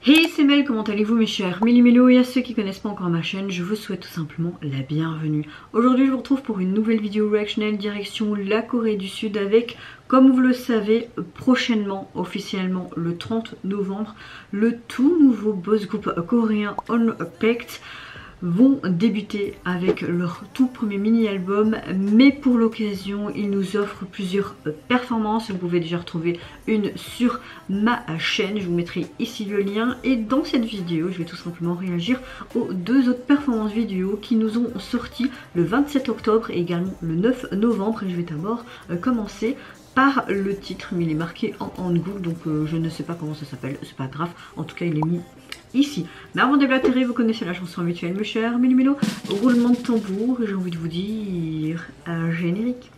Hey, c'est Mel, comment allez-vous mes chers Méli-Mélo, et à ceux qui connaissent pas encore ma chaîne, je vous souhaite tout simplement la bienvenue. Aujourd'hui je vous retrouve pour une nouvelle vidéo reactionnelle direction la Corée du Sud avec, comme vous le savez, prochainement, officiellement le 30 novembre, le tout nouveau boys group coréen Unpacked vont débuter avec leur tout premier mini-album, mais pour l'occasion ils nous offrent plusieurs performances. Vous pouvez déjà retrouver une sur ma chaîne, je vous mettrai ici le lien, et dans cette vidéo je vais tout simplement réagir aux deux autres performances vidéo qui nous ont sorti le 27 octobre et également le 9 novembre, et je vais d'abord commencer par le titre, mais il est marqué en hangul, donc je ne sais pas comment ça s'appelle, c'est pas grave, en tout cas il est mis ici. Mais avant de déblatérer, vous connaissez la chanson habituelle mes chers Méli-Mélo, roulement de tambour, et j'ai envie de vous dire un générique.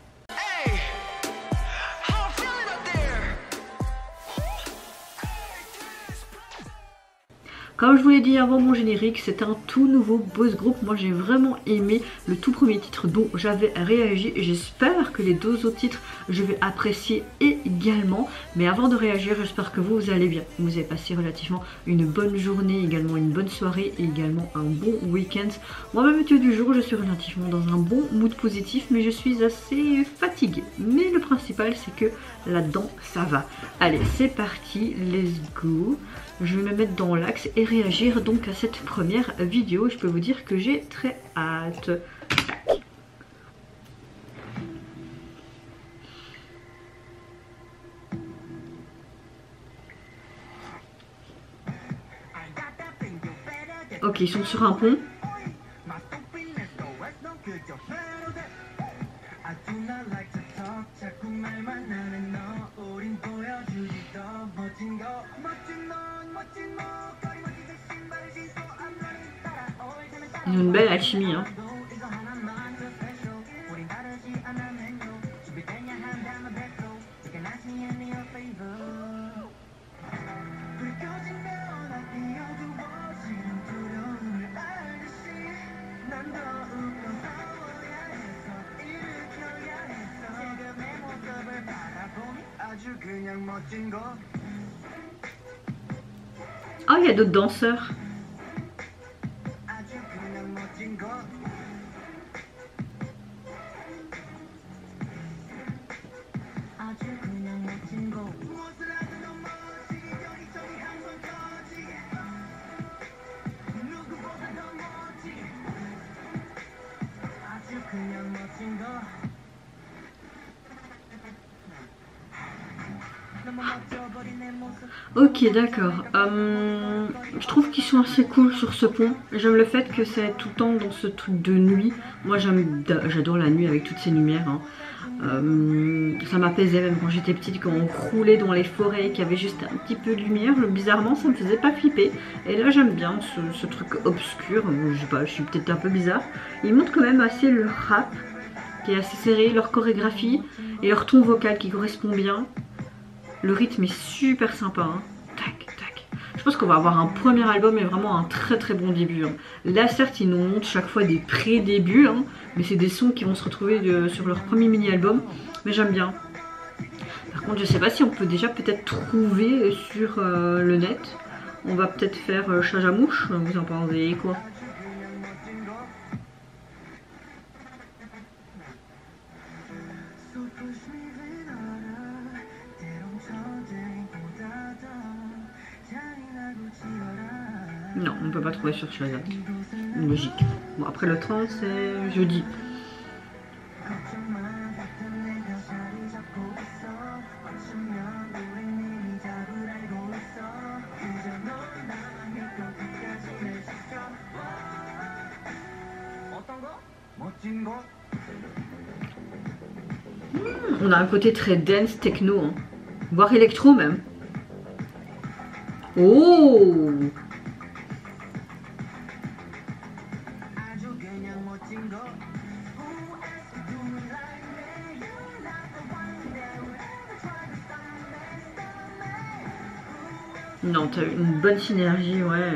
Comme je vous l'ai dit avant mon générique, c'est un tout nouveau boys group. Moi j'ai vraiment aimé le tout premier titre dont j'avais réagi. J'espère que les deux autres titres je vais apprécier également. Mais avant de réagir, j'espère que vous allez bien. Vous avez passé relativement une bonne journée, également une bonne soirée et également un bon week-end. Moi-même du jour, je suis relativement dans un bon mood positif, mais je suis assez fatiguée. Mais le principal c'est que là-dedans ça va. Allez, c'est parti, let's go. Je vais me mettre dans l'axe et réagir donc à cette première vidéo. Je peux vous dire que j'ai très hâte. Tac. Ok, ils sont sur un pont. Ils ont une belle alchimie, hein. Oh, il y a d'autres danseurs. Ok, d'accord. Je trouve qu'ils sont assez cool sur ce pont. J'aime le fait que c'est tout le temps dans ce truc de nuit. Moi j'adore la nuit avec toutes ces lumières, hein. Ça m'apaisait même quand j'étais petite, quand on roulait dans les forêts, qu'il y avait juste un petit peu de lumière. Bizarrement ça me faisait pas flipper. Et là j'aime bien ce truc obscur. Je sais pas, je suis peut-être un peu bizarre. Ils montrent quand même assez le rap qui est assez serré, leur chorégraphie et leur ton vocal qui correspond bien. Le rythme est super sympa, hein. Tac, tac. Je pense qu'on va avoir un premier album et vraiment un très très bon début, hein. Là certes ils nous montrent chaque fois des pré-débuts, hein, mais c'est des sons qui vont se retrouver sur leur premier mini-album. Mais j'aime bien. Par contre je sais pas si on peut déjà peut-être trouver sur le net. On va peut-être faire Chajamouche, vous en pensez quoi? Non, on ne peut pas trouver sur Shazam. Logique. Bon, après le 30, c'est jeudi. On a un côté très dance, techno, hein. Voire électro même. Oh! Non, t'as une bonne synergie, ouais.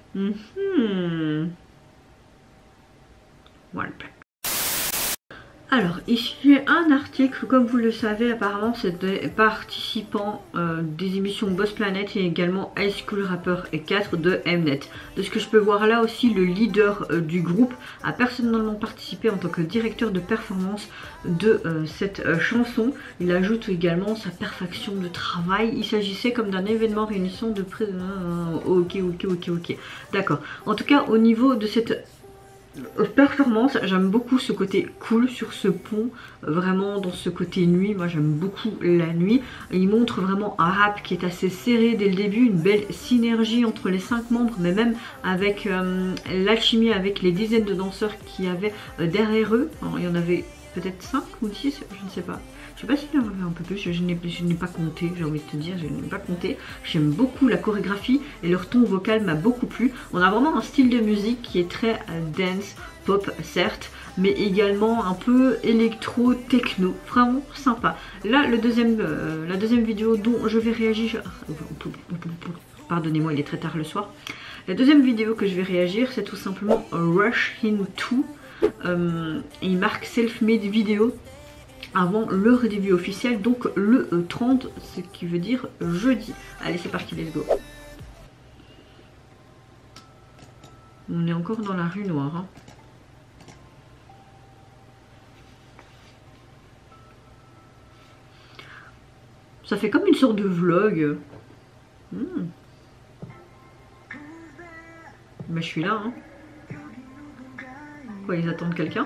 Voilà. Alors, ici j'ai un article, comme vous le savez, apparemment c'est des participants des émissions Boss Planet et également High School Rapper 4 de Mnet. De ce que je peux voir là aussi, le leader du groupe a personnellement participé en tant que directeur de performance de cette chanson. Il ajoute également sa perfection de travail. Il s'agissait comme d'un événement réunissant de près de... ok. D'accord. En tout cas, au niveau de cette performance, j'aime beaucoup ce côté cool sur ce pont, vraiment dans ce côté nuit. Moi j'aime beaucoup la nuit. Il montre vraiment un rap qui est assez serré dès le début, une belle synergie entre les 5 membres, mais même avec l'alchimie, avec les dizaines de danseurs qu'il y avait derrière eux. Alors, il y en avait peut-être 5 ou 10, je ne sais pas. Je sais pas s'il y en avait un peu plus, je n'ai pas compté, j'ai envie de te dire, je n'ai pas compté. J'aime beaucoup la chorégraphie et leur ton vocal m'a beaucoup plu. On a vraiment un style de musique qui est très dance, pop certes, mais également un peu électro, techno, vraiment sympa. Là, la deuxième vidéo dont je vais réagir, pardonnez-moi, il est très tard le soir. La deuxième vidéo que je vais réagir, c'est tout simplement Rush Into. Il marque self-made vidéo avant leur début officiel, donc le 30, ce qui veut dire jeudi. Allez, c'est parti, let's go. On est encore dans la rue Noire. Hein. Ça fait comme une sorte de vlog. Bah, je suis là. Hein. Quoi, ils attendent quelqu'un?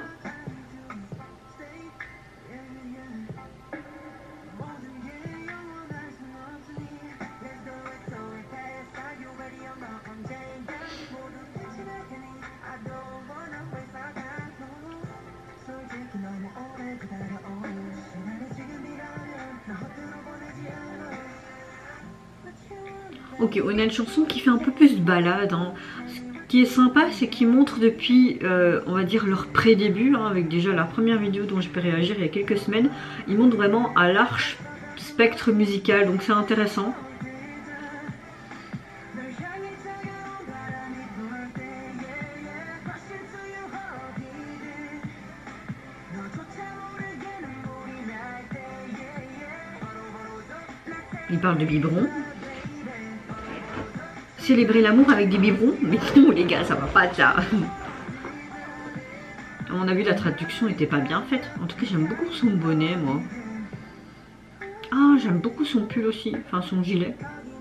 Ok, on a une chanson qui fait un peu plus de balade. Hein. Ce qui est sympa, c'est qu'ils montrent depuis, on va dire, leur pré-début, hein, avec déjà la première vidéo dont je peux réagir il y a quelques semaines. Ils montrent vraiment un large spectre musical, donc c'est intéressant. Ils parlent de biberons. Célébrer l'amour avec des biberons? Mais non les gars, ça va pas de ça. À mon avis la traduction n'était pas bien faite. En tout cas j'aime beaucoup son bonnet moi. Ah j'aime beaucoup son pull aussi, enfin son gilet.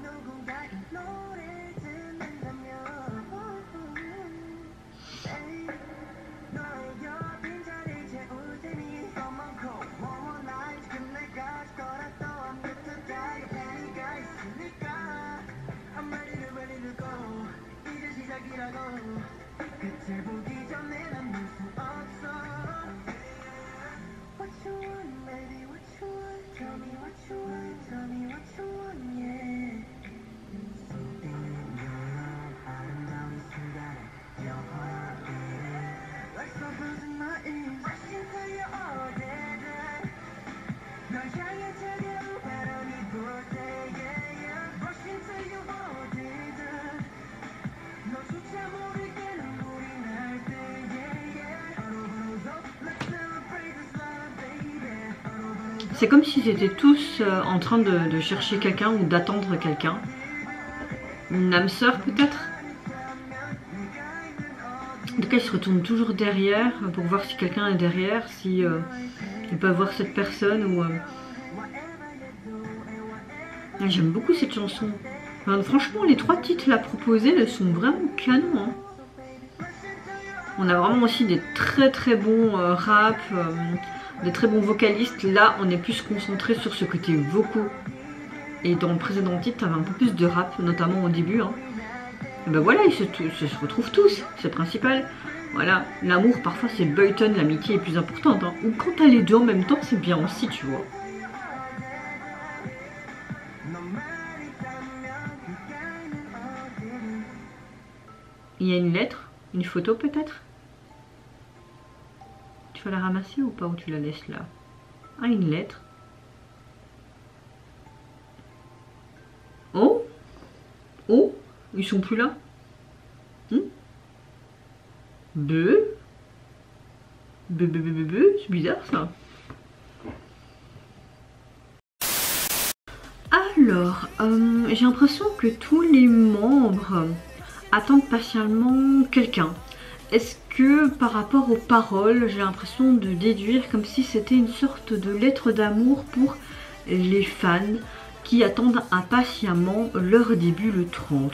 C'est comme s'ils étaient tous en train de chercher quelqu'un ou d'attendre quelqu'un. Une âme sœur peut-être. En tout cas, ils se retournent toujours derrière pour voir si quelqu'un est derrière, si ils peuvent voir cette personne ou... J'aime beaucoup cette chanson. Enfin, franchement, les 3 titres là proposés, elles sont vraiment canons. Hein. On a vraiment aussi des très bons rap, des très bons vocalistes. Là, on est plus concentré sur ce côté vocaux. Et dans le précédent titre, t'avais un peu plus de rap, notamment au début. Hein. Et ben voilà, ils se retrouvent tous, c'est principal. Voilà, l'amour, parfois c'est Boyton, l'amitié est plus importante. Hein. Ou quand t'as les deux en même temps, c'est bien aussi, tu vois. Il y a une lettre, une photo peut-être? Tu vas la ramasser ou pas, ou tu la laisses là? Ah, une lettre. Oh? Oh? Ils sont plus là? 2. C'est bizarre ça. Alors, j'ai l'impression que tous les membres attendent patiemment quelqu'un. Est-ce que par rapport aux paroles, j'ai l'impression de déduire comme si c'était une sorte de lettre d'amour pour les fans qui attendent impatiemment leur début le 30.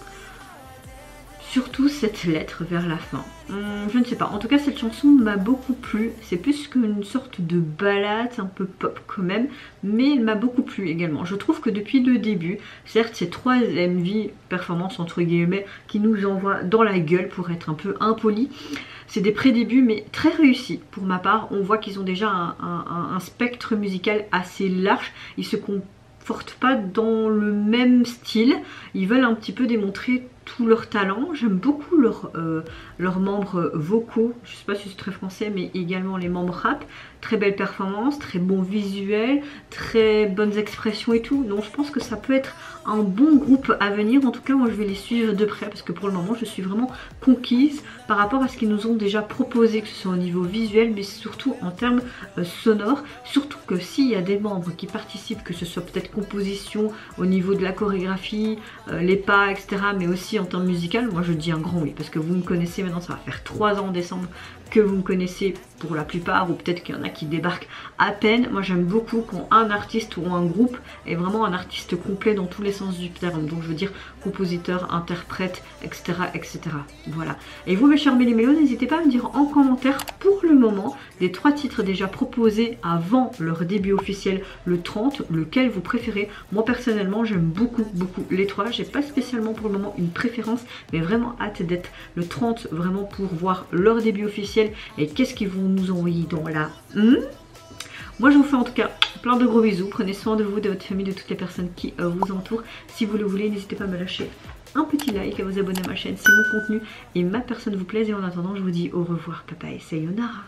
Surtout cette lettre vers la fin. Je ne sais pas, en tout cas cette chanson m'a beaucoup plu. C'est plus qu'une sorte de ballade, un peu pop quand même, mais elle m'a beaucoup plu également. Je trouve que depuis le début, certes c'est 3 MV performances entre guillemets qui nous envoient dans la gueule pour être un peu impoli. C'est des pré-débuts mais très réussis pour ma part. On voit qu'ils ont déjà un spectre musical assez large. Ils se comportent pas dans le même style. Ils veulent un petit peu démontrer tout leur talent. J'aime beaucoup leurs membres vocaux, je sais pas si c'est très français, mais également les membres rap. Très belle performance, très bon visuel, très bonnes expressions et tout. Donc je pense que ça peut être un bon groupe à venir. En tout cas, moi je vais les suivre de près parce que pour le moment je suis vraiment conquise par rapport à ce qu'ils nous ont déjà proposé, que ce soit au niveau visuel mais surtout en termes sonores. Surtout que s'il y a des membres qui participent, que ce soit peut-être composition au niveau de la chorégraphie, les pas, etc. mais aussi en termes musical, moi je dis un grand oui parce que vous me connaissez maintenant, ça va faire 3 ans en décembre que vous me connaissez pour la plupart, ou peut-être qu'il y en a qui débarquent à peine. Moi j'aime beaucoup quand un artiste ou un groupe est vraiment un artiste complet dans tous les sens du terme, donc je veux dire compositeur, interprète, etc. etc. Voilà. Et vous mes chers méli-mélos, n'hésitez pas à me dire en commentaire pour le moment des 3 titres déjà proposés avant leur début officiel le 30, lequel vous préférez. Moi personnellement j'aime beaucoup les 3, j'ai pas spécialement pour le moment une préférence, mais vraiment hâte d'être le 30 vraiment pour voir leur début officiel et qu'est-ce qu'ils vont nous envoyer dans la... Moi je vous fais en tout cas plein de gros bisous, prenez soin de vous, de votre famille, de toutes les personnes qui vous entourent. Si vous le voulez, n'hésitez pas à me lâcher un petit like, à vous abonner à ma chaîne si mon contenu et ma personne vous plaisent. Et en attendant, je vous dis au revoir, papa et sayonara.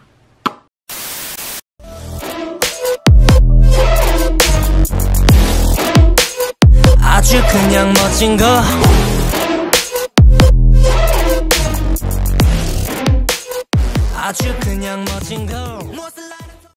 아주 그냥 멋진 거 아주 그냥 멋진 거